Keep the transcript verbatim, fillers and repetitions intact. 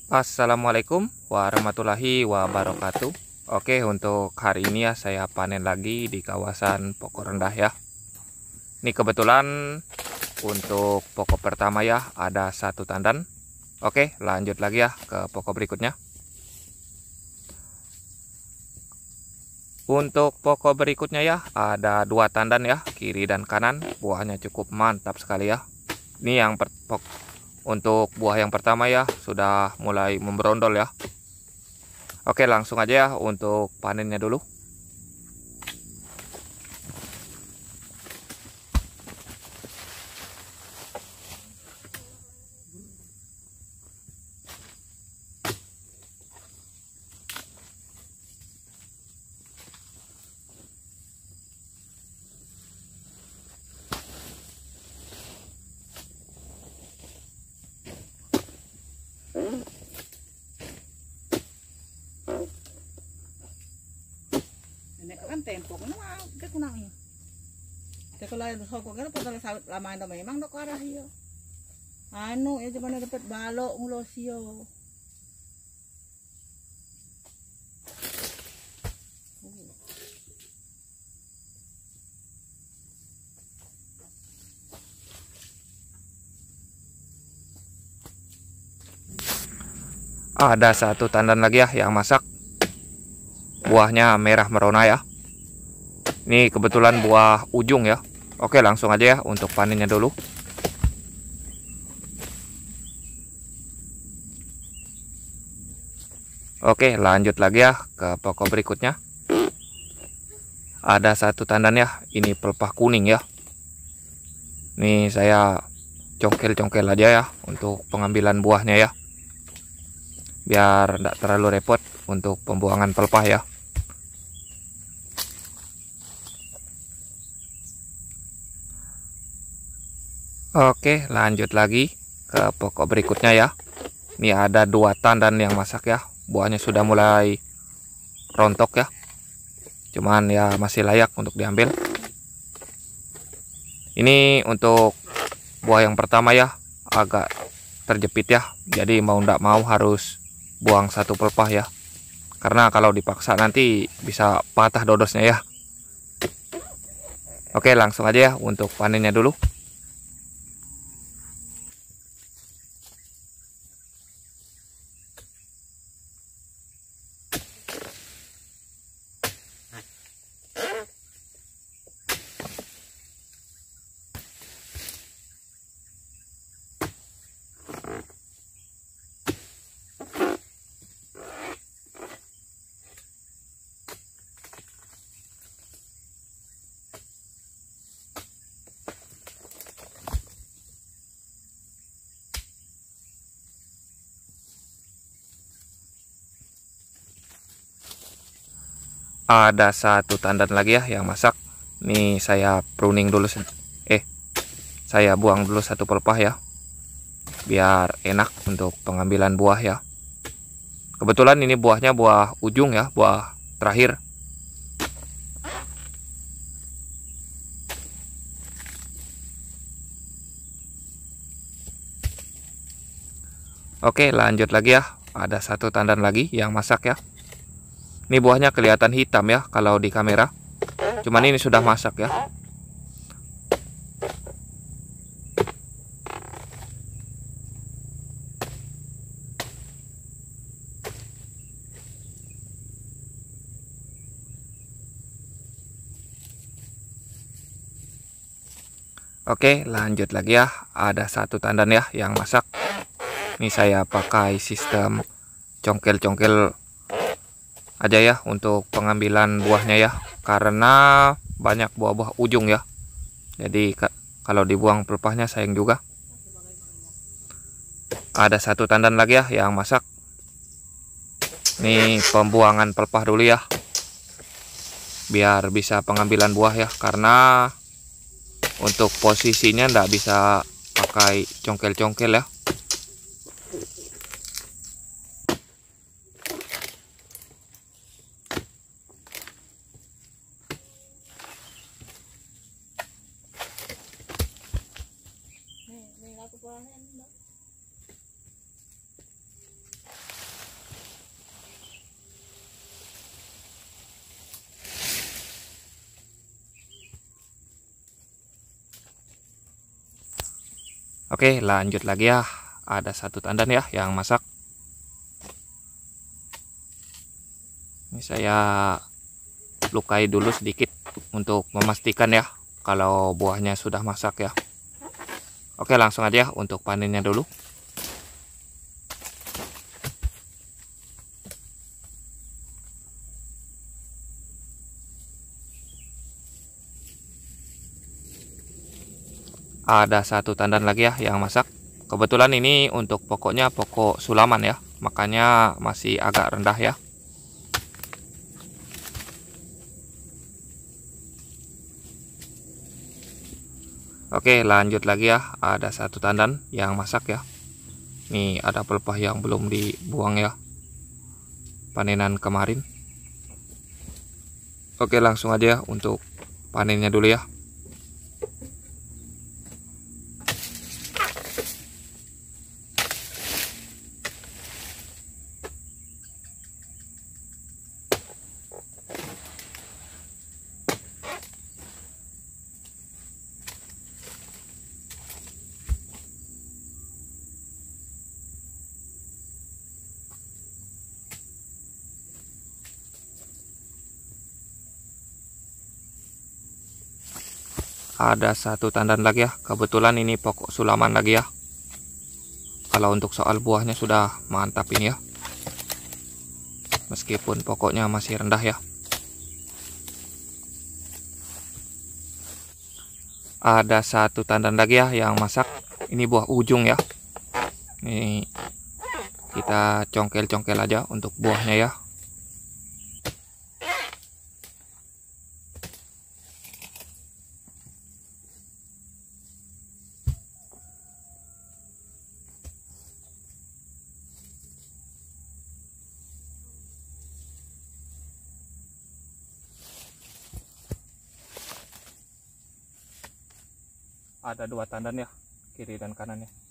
Assalamualaikum warahmatullahi wabarakatuh. Oke, untuk hari ini ya saya panen lagi di kawasan pokok rendah ya. Ini kebetulan untuk pokok pertama ya ada satu tandan. Oke, lanjut lagi ya ke pokok berikutnya. Untuk pokok berikutnya ya ada dua tandan ya, kiri dan kanan. Buahnya cukup mantap sekali ya. Ini yang per Untuk buah yang pertama ya sudah mulai memberondol ya. Oke, langsung aja ya untuk panennya dulu. Kan tempo kan ke kunang. Teko lain soko kan padahal lama ndo memang dok arah yo. Anu ya cuman dapat balok ngulos yo. Ada satu tandan lagi ya yang masak. Buahnya merah merona ya. Ini kebetulan buah ujung ya. Oke, langsung aja ya untuk panennya dulu. Oke, lanjut lagi ya ke pokok berikutnya. Ada satu tandan ya, ini pelepah kuning ya. Nih saya congkel-congkel aja ya untuk pengambilan buahnya ya. Biar tidak terlalu repot untuk pembuangan pelepah ya. Oke, lanjut lagi ke pokok berikutnya ya. Ini ada dua tandan yang masak ya. Buahnya sudah mulai rontok ya. Cuman ya masih layak untuk diambil. Ini untuk buah yang pertama ya, agak terjepit ya. Jadi mau ndak mau harus buang satu pelepah ya. Karena kalau dipaksa nanti bisa patah dodosnya ya. Oke, langsung aja ya untuk panennya dulu. Ada satu tandan lagi ya yang masak. Nih saya pruning dulu, eh saya buang dulu satu pelepah ya, biar enak untuk pengambilan buah ya. Kebetulan ini buahnya buah ujung ya, buah terakhir. Oke, lanjut lagi ya. Ada satu tandan lagi yang masak ya. Ini buahnya kelihatan hitam ya kalau di kamera. Cuman ini sudah masak ya. Oke, lanjut lagi ya. Ada satu tandan ya yang masak. Ini saya pakai sistem congkel-congkel aja ya untuk pengambilan buahnya ya, karena banyak buah-buah ujung ya. Jadi kalau dibuang pelepahnya sayang juga. Ada satu tandan lagi ya yang masak. Nih pembuangan pelepah dulu ya, biar bisa pengambilan buah ya, karena untuk posisinya ndak bisa pakai congkel-congkel ya. Oke, lanjut lagi ya. Ada satu tandan ya yang masak. Ini saya lukai dulu sedikit untuk memastikan ya kalau buahnya sudah masak ya. Oke, langsung aja untuk panennya dulu. Ada satu tandan lagi ya yang masak. Kebetulan ini untuk pokoknya pokok sulaman ya, makanya masih agak rendah ya. Oke, lanjut lagi ya. Ada satu tandan yang masak ya. Nih ada pelepah yang belum dibuang ya, panenan kemarin. Oke, langsung aja untuk panennya dulu ya. Ada satu tandan lagi ya, kebetulan ini pokok sulaman lagi ya. Kalau untuk soal buahnya sudah mantap ini ya, meskipun pokoknya masih rendah ya. Ada satu tandan lagi ya yang masak. Ini buah ujung ya. Ini kita congkel-congkel aja untuk buahnya ya. Ada dua tandan ya, kiri dan kanannya.